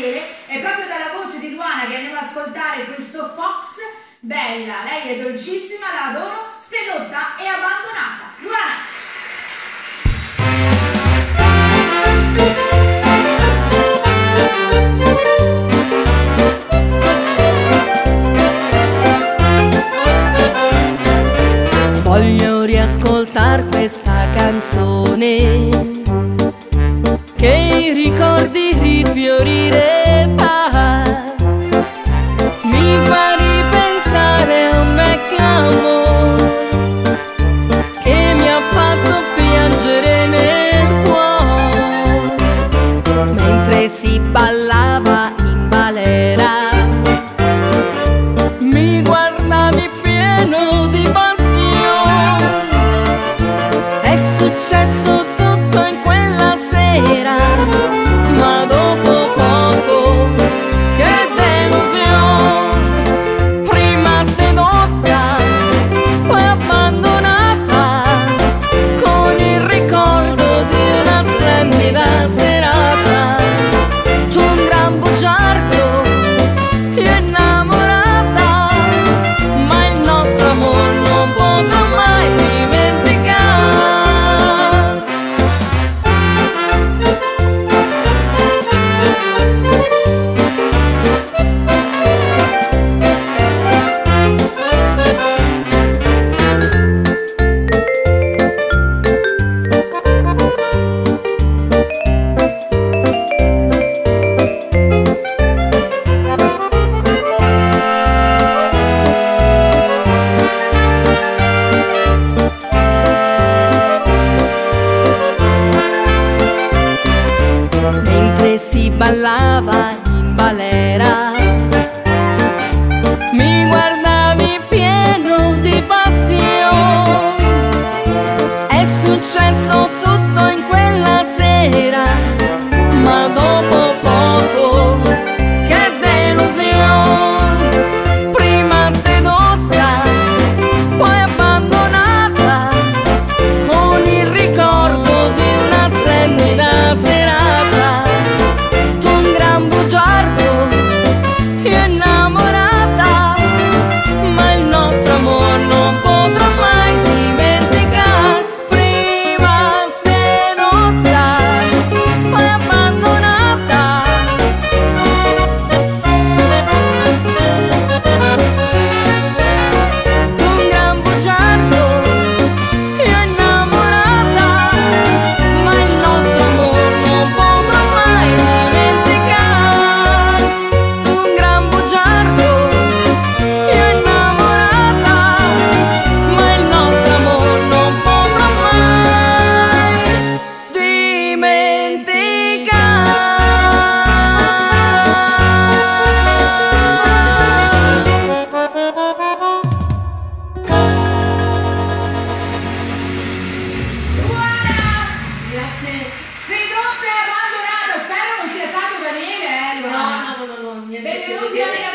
Daniele, è proprio dalla voce di Luana che andiamo ad ascoltare questo Fox. Bella, lei è dolcissima, la adoro, sedotta e abbandonata. Luana! Voglio riascoltar questa canzone che i ricordi rifiorire fa, mi fa ripensare a un vecchio amore che mi ha fatto piangere nel cuore, mentre si ballava in balera mi guardavi pieno di passione. È successo tutto in quella sera, ma dopo poco che delusione. Prima sedotta, poi abbandonata, con il ricordo di una splendida serata. Tu un gran bugiardo e innamorata, ma il nostro amor non potrò mai dimenticare. Mentre si ballava in balera mi guardavi pieno di passione. È successo tutto in quella sera, ma dopo poco che delusione. Prima sedotta, poi abbandonata, con il ricordo di una splendida serata. Tu un gran bugiardo e innamorata, ma il nostro amor non potrò mai dimenticare. Prima sedotta, poi abbandonata, un gran bugiardo e innamorata, ma il nostro amor non potrò mai dimenticare. Tu un gran bugiardo e innamorata, ma il nostro amor non potrò mai dimenticare. Grazie. Sedotta e abbandonata, spero non sia stato Daniele, Luana. No, niente. Benvenuti a